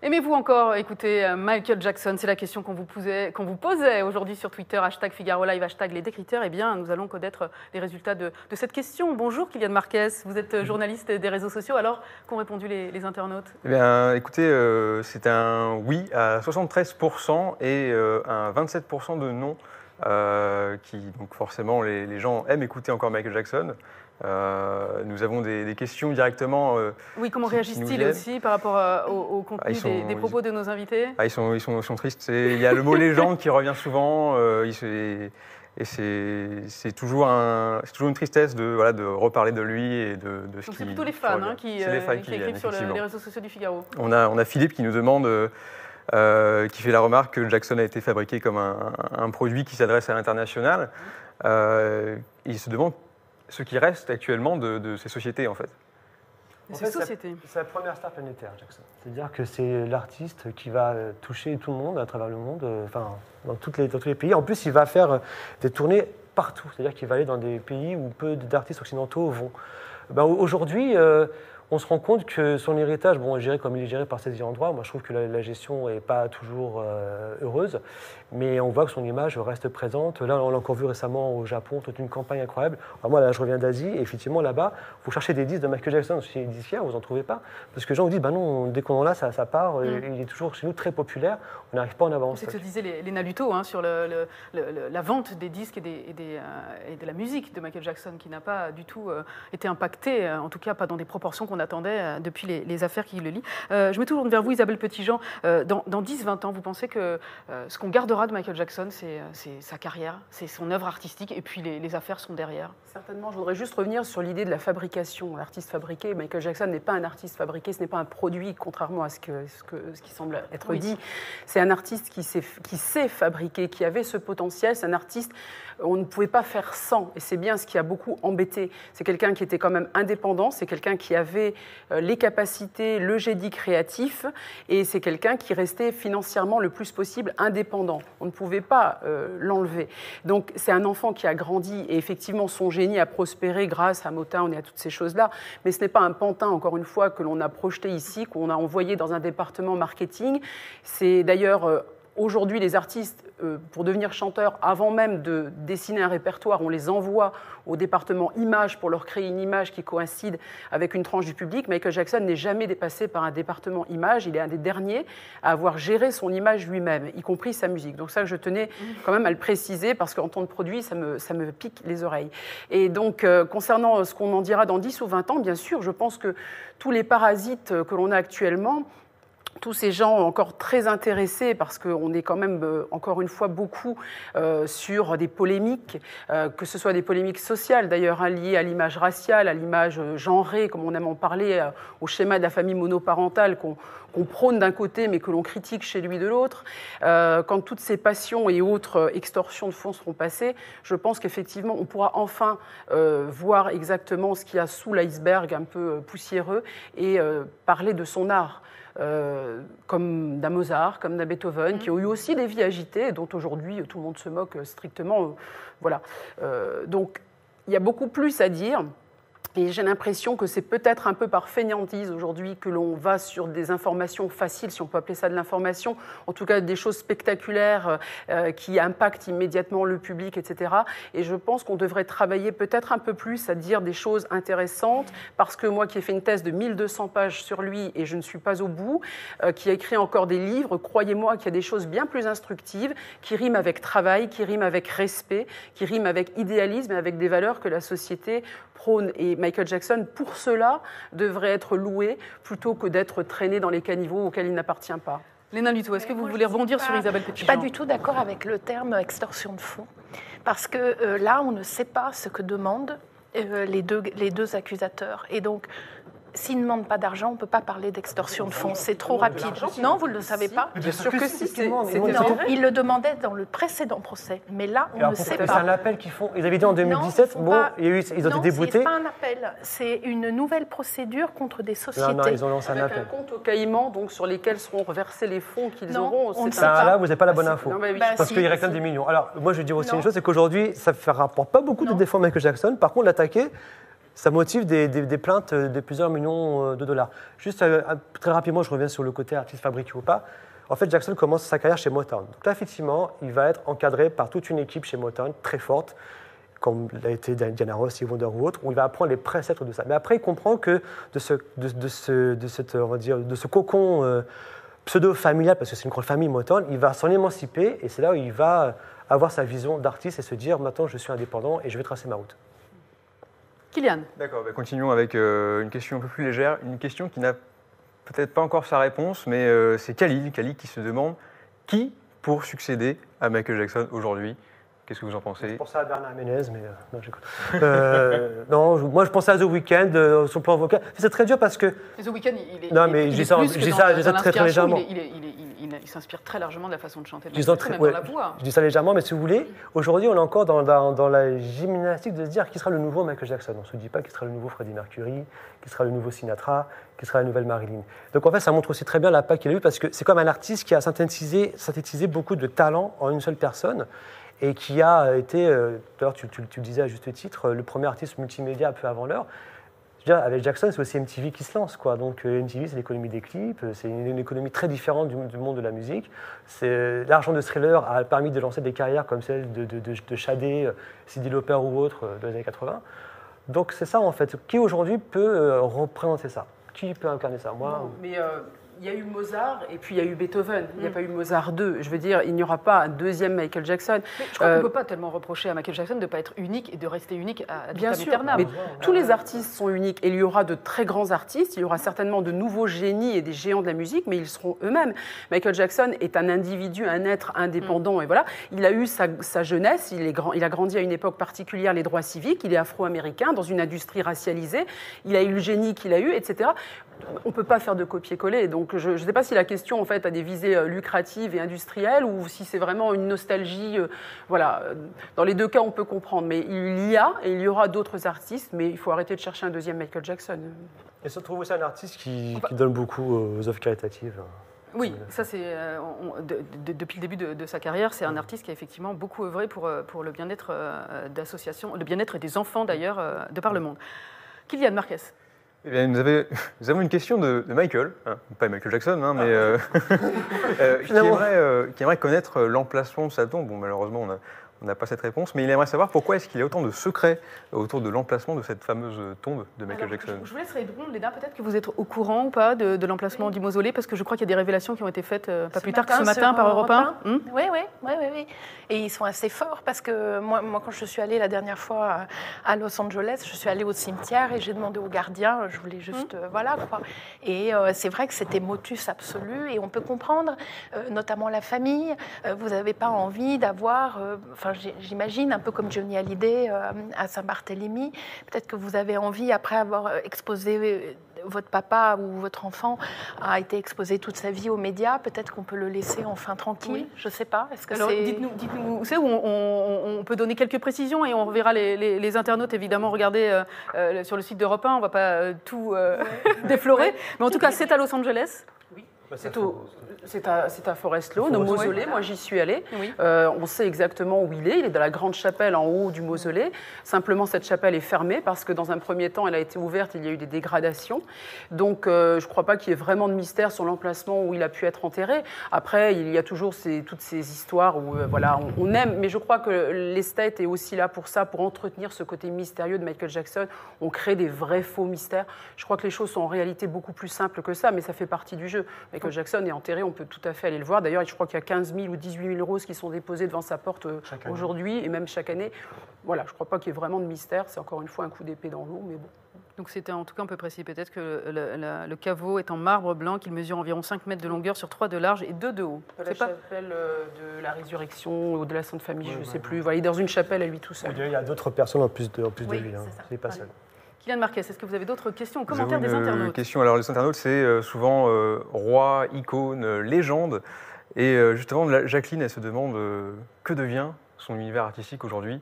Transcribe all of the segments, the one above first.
Aimez-vous encore écouter Michael Jackson? C'est la question qu'on vous posait aujourd'hui sur Twitter, #Figaro Live, #Les Décrypteurs. Eh bien, nous allons connaître les résultats de cette question. Bonjour Kylian Marquez, vous êtes journaliste des réseaux sociaux. Alors, qu'ont répondu les internautes? Eh bien, écoutez, c'est un oui à 73% et un 27% de non. Donc forcément, les gens aiment écouter encore Michael Jackson. Nous avons des questions directement. Oui, comment réagissent-ils aussi par rapport au contenu des propos de nos invités? Ils sont tristes. Il y a le mot légende qui revient souvent. Et c'est toujours une tristesse de reparler de lui et de ce qui. C'est plutôt les fans qui écrivent sur les réseaux sociaux du Figaro. On a Philippe qui nous demande. Qui fait la remarque que Jackson a été fabriqué comme un produit qui s'adresse à l'international. Il se demande ce qui reste actuellement de ces sociétés, en fait. C'est la première star planétaire, Jackson. C'est-à-dire que c'est l'artiste qui va toucher tout le monde à travers le monde, dans tous les pays. En plus, il va faire des tournées partout. C'est-à-dire qu'il va aller dans des pays où peu d'artistes occidentaux vont. Aujourd'hui, on se rend compte que son héritage, est géré comme il est géré par ses ayants droit. Moi, je trouve que la gestion n'est pas toujours heureuse, mais on voit que son image reste présente. Là, on l'a encore vu récemment au Japon, toute une campagne incroyable. Alors moi, là, je reviens d'Asie, et effectivement, là-bas, vous cherchez des disques de Michael Jackson chez les disquaires, vous n'en trouvez pas. Parce que les gens vous disent, non, dès qu'on en a, ça part. Il est toujours chez nous très populaire. On n'arrive pas en avant. C'est ce que disait Léna Luto sur la vente des disques et de la musique de Michael Jackson, qui n'a pas du tout été impactée, en tout cas pas dans des proportions qu'on attendait depuis les affaires qui le lient. Je me tourne vers vous, Isabelle Petitjean. Dans 10-20 ans, vous pensez que ce qu'on gardera de Michael Jackson, c'est sa carrière, c'est son œuvre artistique, et puis les affaires sont derrière? Certainement, je voudrais juste revenir sur l'idée de la fabrication. L'artiste fabriqué, Michael Jackson n'est pas un artiste fabriqué, ce n'est pas un produit, contrairement à ce qui semble être dit. C'est un artiste qui sait fabriquer, qui avait ce potentiel. C'est un artiste, on ne pouvait pas faire sans, et c'est bien ce qui a beaucoup embêté. C'est quelqu'un qui était quand même indépendant, c'est quelqu'un qui avait les capacités, le génie créatif, et c'est quelqu'un qui restait financièrement le plus possible indépendant. On ne pouvait pas l'enlever. Donc c'est un enfant qui a grandi, et effectivement son génie a prospéré grâce à Motown et à toutes ces choses-là, mais ce n'est pas un pantin, encore une fois, que l'on a projeté ici, qu'on a envoyé dans un département marketing. C'est d'ailleurs... Aujourd'hui, les artistes, pour devenir chanteurs, avant même de dessiner un répertoire, on les envoie au département images pour leur créer une image qui coïncide avec une tranche du public. Michael Jackson n'est jamais dépassé par un département images. Il est un des derniers à avoir géré son image lui-même, y compris sa musique. Donc ça, je tenais quand même à le préciser, parce qu'en tant que produit, ça me pique les oreilles. Et donc, concernant ce qu'on en dira dans 10 ou 20 ans, bien sûr, je pense que tous les parasites que l'on a actuellement, tous ces gens encore très intéressés, parce qu'on est quand même, encore une fois, beaucoup sur des polémiques, que ce soit des polémiques sociales, d'ailleurs, liées à l'image raciale, à l'image genrée, comme on aime en parler, au schéma de la famille monoparentale qu'on prône d'un côté, mais que l'on critique chez lui de l'autre. Quand toutes ces passions et autres extorsions de fonds seront passées, je pense qu'effectivement, on pourra enfin voir exactement ce qu'il y a sous l'iceberg un peu poussiéreux, et parler de son art. Comme d'un Mozart, comme d'un Beethoven, qui ont eu aussi des vies agitées, dont aujourd'hui tout le monde se moque strictement. Voilà. Donc il y a beaucoup plus à dire. Et j'ai l'impression que c'est peut-être un peu par fainéantise aujourd'hui que l'on va sur des informations faciles, si on peut appeler ça de l'information, en tout cas des choses spectaculaires qui impactent immédiatement le public, etc. Et je pense qu'on devrait travailler peut-être un peu plus à dire des choses intéressantes, parce que moi qui ai fait une thèse de 1200 pages sur lui, et je ne suis pas au bout, qui a écrit encore des livres, croyez-moi qu'il y a des choses bien plus instructives, qui riment avec travail, qui riment avec respect, qui riment avec idéalisme et avec des valeurs que la société prône. Et Michael Jackson, pour cela, devrait être loué plutôt que d'être traîné dans les caniveaux auxquels il n'appartient pas. Léna Luto, est-ce que vous voulez rebondir sur Isabelle Petitjean? Je ne suis pas du tout d'accord avec le terme extorsion de fonds, parce que là, on ne sait pas ce que demandent les deux accusateurs. Et donc, s'ils ne demandent pas d'argent, on ne peut pas parler d'extorsion de fonds. C'est trop rapide. Non, vous ne le savez pas? Bien sûr que si. Ils le demandaient dans le précédent procès. Mais là, on ne sait pas. C'est un appel qu'ils font. Ils avaient dit en 2017, ils ont été déboutés. Non, ce n'est pas un appel. C'est une nouvelle procédure contre des sociétés. Non, ils ont lancé un appel. Un compte au Caïman, donc, sur lesquels seront reversés les fonds qu'ils auront. Là, vous n'avez pas la bonne info. Parce qu'ils réclament des millions. Alors, moi, je veux dire aussi une chose, c'est qu'aujourd'hui, ça ne fait rapport pas beaucoup de défendre Michael Jackson. Par contre, l'attaquer, ça motive des plaintes de plusieurs millions de dollars. Juste très rapidement, je reviens sur le côté artiste fabriqué ou pas. En fait, Jackson commence sa carrière chez Motown. Donc là, effectivement, il va être encadré par toute une équipe chez Motown très forte, comme l'a été Diana Ross, Stevie Wonder ou autre, où il va apprendre les préceptes de ça. Mais après, il comprend que de ce cocon pseudo-familial, parce que c'est une grande famille Motown, il va s'en émanciper et c'est là où il va avoir sa vision d'artiste et se dire maintenant je suis indépendant et je vais tracer ma route. Kylian. D'accord, continuons avec une question un peu plus légère, une question qui n'a peut-être pas encore sa réponse, mais c'est Khalil qui se demande qui pour succéder à Michael Jackson aujourd'hui. Qu'est-ce que vous en pensez? Je pensais à Bernard Ménez, mais non, j'écoute. Non, moi je pensais à The Weeknd, son plan vocal. C'est très dur parce que. The Weeknd, il est. Non, mais je dis ça très légèrement. Il s'inspire très largement de la façon de chanter de Jackson, même dans la voix. Je dis ça légèrement, mais si vous voulez, aujourd'hui on est encore dans la gymnastique de se dire qui sera le nouveau Michael Jackson. On ne se dit pas qui sera le nouveau Freddie Mercury, qui sera le nouveau Sinatra, qui sera la nouvelle Marilyn. Donc en fait, ça montre aussi très bien l'impact qu'il a eu parce que c'est comme un artiste qui a synthétisé beaucoup de talents en une seule personne. Et qui a été, d'ailleurs tu le disais à juste titre, le premier artiste multimédia un peu avant l'heure. Avec Jackson, c'est aussi MTV qui se lance, quoi. Donc MTV, c'est l'économie des clips, c'est une économie très différente du monde de la musique. L'argent de Thriller a permis de lancer des carrières comme celle de Shadé, Cyndi Lauper ou autres dans les années 80. Donc c'est ça en fait. Qui aujourd'hui peut représenter ça? Qui peut incarner ça? Moi. Non, mais il y a eu Mozart et puis il y a eu Beethoven. Il n'y a pas eu Mozart 2. Je veux dire, il n'y aura pas un deuxième Michael Jackson. Mais je crois qu'on ne peut pas tellement reprocher à Michael Jackson de ne pas être unique et de rester unique à bien sûr, éternam. mais tous les artistes sont uniques et il y aura de très grands artistes. Il y aura certainement de nouveaux génies et des géants de la musique, mais ils seront eux-mêmes. Michael Jackson est un individu, un être indépendant et voilà. Il a eu sa jeunesse. Il a grandi à une époque particulière, les droits civiques. Il est afro-américain dans une industrie racialisée. Il a eu le génie qu'il a eu, etc. On ne peut pas faire de copier-coller. Donc, je ne sais pas si la question, en fait, a des visées lucratives et industrielles ou si c'est vraiment une nostalgie. Voilà. Dans les deux cas, on peut comprendre. Mais il y a et il y aura d'autres artistes, mais il faut arrêter de chercher un deuxième Michael Jackson. Et se trouve aussi un artiste qui donne beaucoup aux œuvres caritatives. Oui, ça c'est depuis le début de sa carrière, c'est un artiste qui a effectivement beaucoup œuvré pour le bien-être d'associations, le bien-être des enfants d'ailleurs de par le monde. Kylian Marquez. Eh bien, nous avons une question de Michael, hein, pas Michael Jackson, hein, mais qui aimerait connaître l'emplacement de sa tombe. Bon, malheureusement, on n'a pas cette réponse, mais il aimerait savoir pourquoi est-ce qu'il y a autant de secrets autour de l'emplacement de cette fameuse tombe de Michael Jackson. Je vous laisse répondre, Léna, peut-être que vous êtes au courant ou pas de l'emplacement du mausolée, parce que je crois qu'il y a des révélations qui ont été faites pas plus tard que ce matin par Europe 1. Oui. Et ils sont assez forts, parce que moi, quand je suis allée la dernière fois à Los Angeles, je suis allée au cimetière et j'ai demandé au gardien, je voulais juste, voilà quoi. Et c'est vrai que c'était motus absolu, et on peut comprendre, notamment la famille, vous n'avez pas envie d'avoir... j'imagine, un peu comme Johnny Hallyday à Saint-Barthélemy, peut-être que vous avez envie, après avoir exposé votre papa ou votre enfant a été exposé toute sa vie aux médias, peut-être qu'on peut le laisser enfin tranquille, oui. Je ne sais pas. Est-ce que alors, dites-nous, vous savez, où on peut donner quelques précisions et on verra les internautes évidemment regarder sur le site d'Europe 1, on ne va pas tout déflorer, mais en tout cas c'est à Los Angeles. Oui. C'est à Forest Lawn, au mausolée. Moi, j'y suis allée. Oui. On sait exactement où il est. Il est dans la grande chapelle en haut du mausolée. Simplement, cette chapelle est fermée parce que dans un premier temps, elle a été ouverte. Il y a eu des dégradations. Donc, je ne crois pas qu'il y ait vraiment de mystère sur l'emplacement où il a pu être enterré. Après, il y a toujours toutes ces histoires où voilà, on aime. Mais je crois que l'esthète est aussi là pour ça, pour entretenir ce côté mystérieux de Michael Jackson. On crée des vrais faux mystères. Je crois que les choses sont en réalité beaucoup plus simples que ça, mais ça fait partie du jeu. Michael Jackson est enterré, on peut tout à fait aller le voir. D'ailleurs, je crois qu'il y a 15 000 ou 18 000 roses qui sont déposées devant sa porte aujourd'hui et même chaque année. Voilà, je ne crois pas qu'il y ait vraiment de mystère. C'est encore une fois un coup d'épée dans l'eau, mais bon. Donc c'était en tout cas un peu précis. Peut-être que le caveau est en marbre blanc, qu'il mesure environ 5 mètres de longueur sur 3 de large et 2 de haut. La chapelle de la Résurrection ou de la Sainte Famille, je ne sais plus. Voilà, il est dans une chapelle à lui tout seul. Il y a d'autres personnes en plus de lui. Hein. C'est pas seul. Kylian Marquez, est-ce que vous avez d'autres questions ou commentaires des internautes? Alors les internautes, c'est souvent roi, icône, légende. Et justement, Jacqueline, elle se demande que devient son univers artistique aujourd'hui.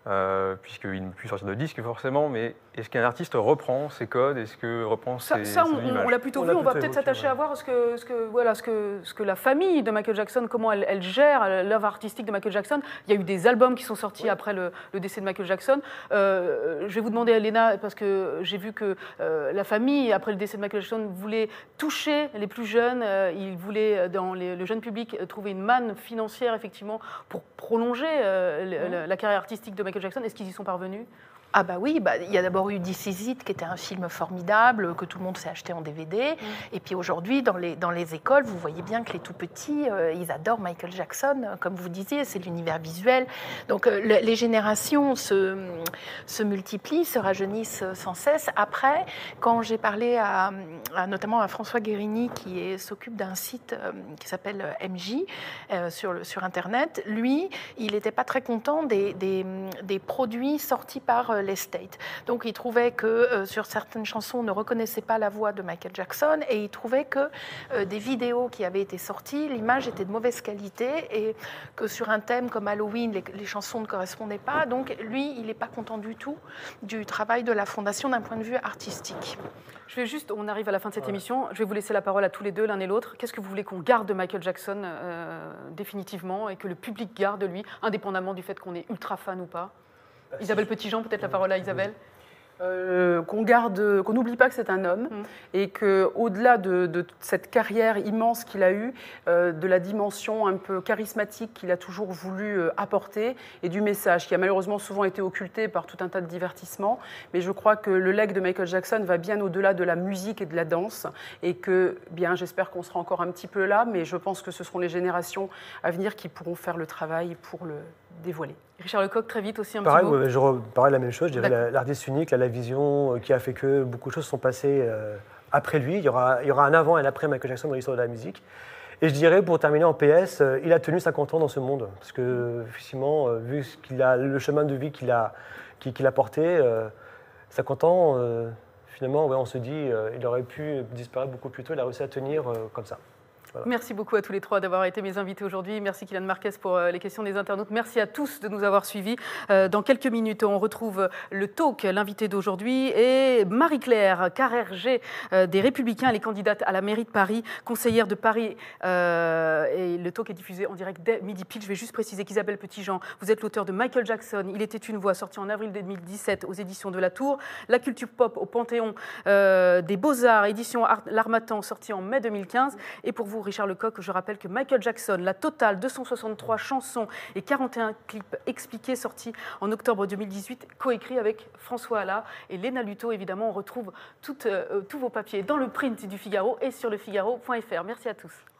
puisqu'il ne peut plus sortir de disque forcément, mais est-ce qu'un artiste reprend ses codes, est-ce que reprend ses on l'a plutôt vu, on va peut-être s'attacher à voir ce que la famille de Michael Jackson, comment elle gère l'œuvre artistique de Michael Jackson. Il y a eu des albums qui sont sortis après le décès de Michael Jackson. Je vais vous demander, Elena, parce que j'ai vu que la famille, après le décès de Michael Jackson, voulait toucher les plus jeunes, ils voulaient, dans le jeune public, trouver une manne financière, effectivement, pour prolonger la carrière artistique de Michael Jackson. Est-ce qu'ils y sont parvenus ? Ah bah oui, il y a d'abord eu This Is It, qui était un film formidable, que tout le monde s'est acheté en DVD. Et puis aujourd'hui, dans les écoles, vous voyez bien que les tout-petits, ils adorent Michael Jackson, comme vous disiez, c'est l'univers visuel. Donc les générations se multiplient, se rajeunissent sans cesse. Après, quand j'ai parlé notamment à François Guérini, qui s'occupe d'un site qui s'appelle MJ, sur Internet, lui, il n'était pas très content des produits sortis par l'estate. Donc il trouvait que sur certaines chansons, on ne reconnaissait pas la voix de Michael Jackson et il trouvait que des vidéos qui avaient été sorties, l'image était de mauvaise qualité et que sur un thème comme Halloween, les chansons ne correspondaient pas. Donc lui, il n'est pas content du tout du travail de la Fondation d'un point de vue artistique. On arrive à la fin de cette émission, je vais vous laisser la parole à tous les deux, l'un et l'autre. Qu'est-ce que vous voulez qu'on garde de Michael Jackson définitivement et que le public garde de lui, indépendamment du fait qu'on est ultra fan ou pas ? Isabelle Petitjean, peut-être la parole à Isabelle. Qu'on n'oublie pas que c'est un homme et qu'au-delà de cette carrière immense qu'il a eue, de la dimension un peu charismatique qu'il a toujours voulu apporter et du message qui a malheureusement souvent été occulté par tout un tas de divertissements. Mais je crois que le legs de Michael Jackson va bien au-delà de la musique et de la danse et que, bien, j'espère qu'on sera encore un petit peu là, mais je pense que ce seront les générations à venir qui pourront faire le travail pour le dévoiler. Richard Lecoq, très vite aussi, pareil, petit mot. Je reparais la même chose, je dirais l'artiste unique, la vision qui a fait que beaucoup de choses sont passées après lui. Il y aura un avant et un après Michael Jackson dans l'histoire de la musique. Et je dirais, pour terminer en PS, il a tenu 50 ans dans ce monde. Parce que, effectivement, vu le chemin de vie qu'il a porté, 50 ans, finalement, on se dit, il aurait pu disparaître beaucoup plus tôt, il a réussi à tenir comme ça. Voilà. Merci beaucoup à tous les trois d'avoir été mes invités aujourd'hui. Merci Kylian Marquez pour les questions des internautes. Merci à tous de nous avoir suivis. Dans quelques minutes, on retrouve le talk, l'invité d'aujourd'hui, et Marie-Claire Carrère-G des Républicains, elle est candidate à la mairie de Paris, conseillère de Paris. Et le talk est diffusé en direct dès midi pile. Je vais juste préciser qu'Isabelle Petitjean, vous êtes l'auteur de Michael Jackson, Il était une voix, sorti en avril 2017 aux éditions de La Tour. La culture pop au Panthéon des Beaux-Arts, édition L'Harmattan, sorti en mai 2015. Et pour vous, Richard Lecoq, je rappelle que Michael Jackson, la totale, 263 chansons et 41 clips expliqués, sortis en octobre 2018, coécrit avec François Alla et Léna Luto. Évidemment, on retrouve tous vos papiers dans le print du Figaro et sur lefigaro.fr. Merci à tous.